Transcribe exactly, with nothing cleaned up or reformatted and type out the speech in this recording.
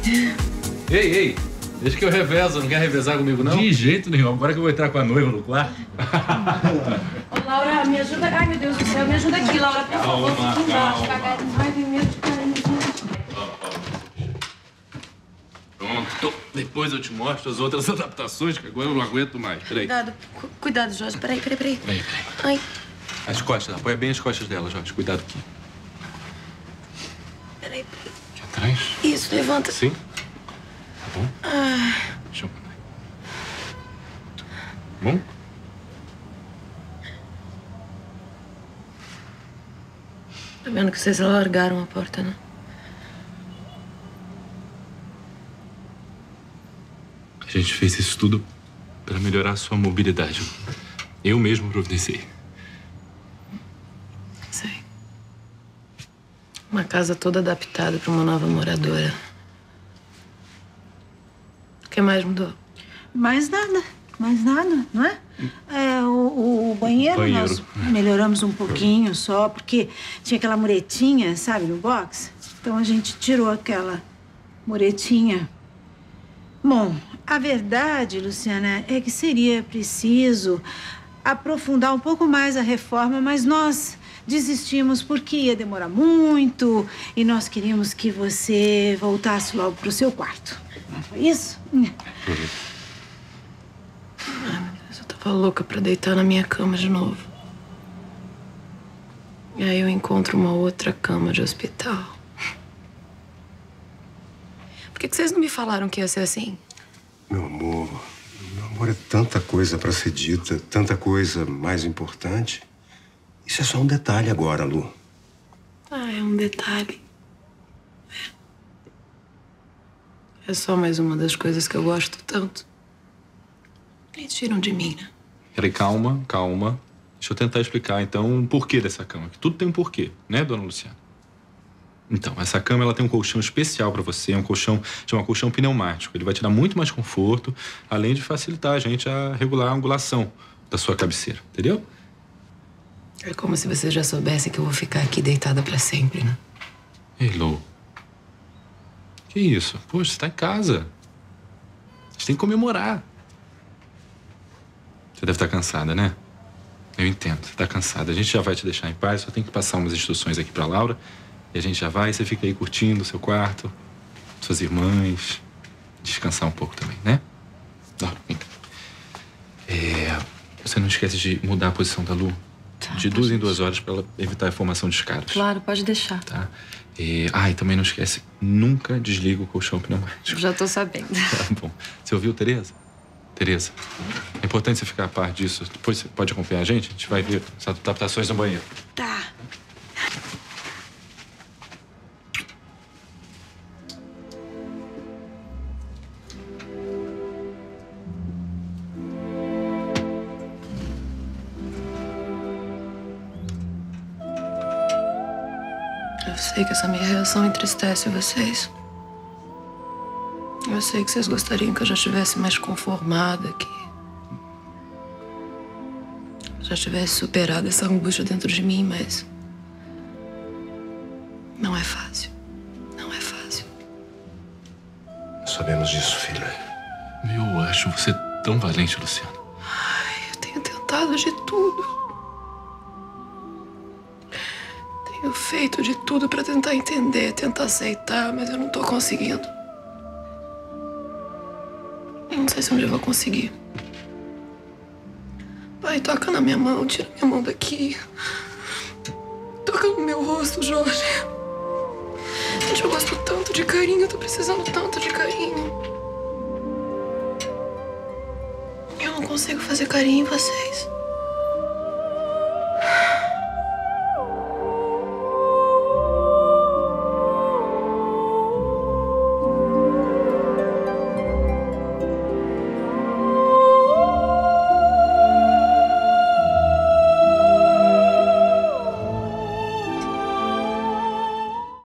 Ei, ei, deixa que eu revezo, não quer revezar comigo, não? De jeito nenhum, agora que eu vou entrar com a noiva no quarto. Ô, Laura, me ajuda. Ai, meu Deus do céu, me ajuda aqui, Laura, por favor. Calma, Fica embaixo, calma. devagarinho. Ai, tem medo de cair. Pronto, depois eu te mostro as outras adaptações, que agora eu não aguento mais. Peraí. Cuidado, cu- cuidado, Jorge. Peraí, peraí, peraí. Peraí, peraí. Ai, As costas, apoia bem as costas dela, Jorge. Cuidado aqui. peraí, peraí. Aqui atrás. Isso, levanta. Sim? Tá bom? Ah, Deixa eu... Bom? tá vendo que vocês largaram a porta, né? A gente fez isso tudo para melhorar a sua mobilidade. Eu mesmo providenciei. Sei. Uma casa toda adaptada para uma nova moradora. O que mais mudou? Mais nada, mais nada, não é? É, o, o banheiro, Banheiro, nós é. melhoramos um pouquinho só, porque tinha aquela muretinha, sabe, no box. Então a gente tirou aquela muretinha. Bom, a verdade, Luciana, é que seria preciso aprofundar um pouco mais a reforma, mas nós desistimos porque ia demorar muito e nós queríamos que você voltasse logo pro seu quarto. Não foi isso? Ai, meu Deus, eu tava louca pra deitar na minha cama de novo. E aí eu encontro uma outra cama de hospital. Por que que vocês não me falaram que ia ser assim? Meu amor, meu amor, é tanta coisa pra ser dita, tanta coisa mais importante. Isso é só um detalhe agora, Lu. Ah, é um detalhe. É. É só mais uma das coisas que eu gosto tanto. E tiram de mim, né? Peraí, calma, calma. Deixa eu tentar explicar, então, o porquê dessa cama. Que tudo tem um porquê, né, dona Luciana? Então, essa cama, ela tem um colchão especial pra você. É um colchão, chama colchão pneumático. Ele vai te dar muito mais conforto, além de facilitar a gente a regular a angulação da sua cabeceira, entendeu? É como se vocês já soubessem que eu vou ficar aqui deitada pra sempre, né? Ei, Lou. Que isso? Poxa, você tá em casa. A gente tem que comemorar. Você deve estar cansada, né? Eu entendo, você tá cansada. A gente já vai te deixar em paz, só tem que passar umas instruções aqui pra Laura. E a gente já vai, você fica aí curtindo o seu quarto, suas irmãs. Descansar um pouco também, né? Laura, vem cá. É, você não esquece de mudar a posição da Lu. Tá, de duas em duas horas pra ela evitar a formação de escadas. Claro, pode deixar. Tá? E, ah, e também não esquece, nunca desliga o colchão pneumático. Já tô sabendo. Tá bom. Você ouviu, Tereza? Tereza, é importante você ficar a par disso. Depois você pode acompanhar a gente? A gente vai ver as adaptações no banheiro. Tá. Eu sei que essa minha reação entristece vocês. Eu sei que vocês gostariam que eu já estivesse mais conformada, que já tivesse superado essa angústia dentro de mim, mas não é fácil. Não é fácil. Sabemos disso, filha. Eu acho você tão valente, Luciana. Ai, eu tenho tentado de tudo. Tenho feito de tudo pra tentar entender, tentar aceitar, mas eu não tô conseguindo. Eu não sei se um dia eu vou conseguir. Pai, toca na minha mão, tira minha mão daqui. Toca no meu rosto, Jorge. Gente, eu gosto tanto de carinho, eu tô precisando tanto de carinho. Eu não consigo fazer carinho em vocês.